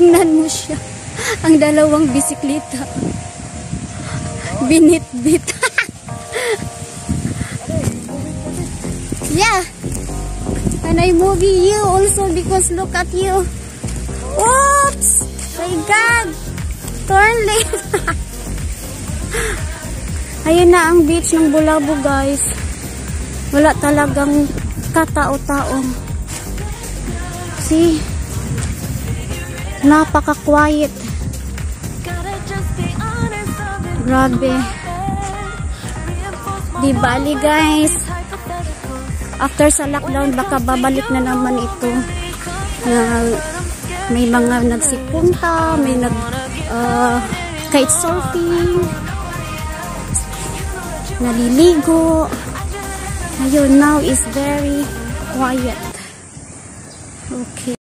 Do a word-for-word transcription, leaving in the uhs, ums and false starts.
Tingnan mo siya. Ang dalawang bisikleta. Binit-bit. Yeah. And I movie you also because look at you. Oops! My God! Turn left. Ayun na ang beach ng Bulabo, guys. Wala talagang katao-taong. See? Napaka-quiet. Grabe. Di bali, guys. After sa lockdown, baka babalik na naman ito. Na may mga nagsipunta, may nag uh, kite surfing, naliligo. Ayun, now is very quiet. Okay.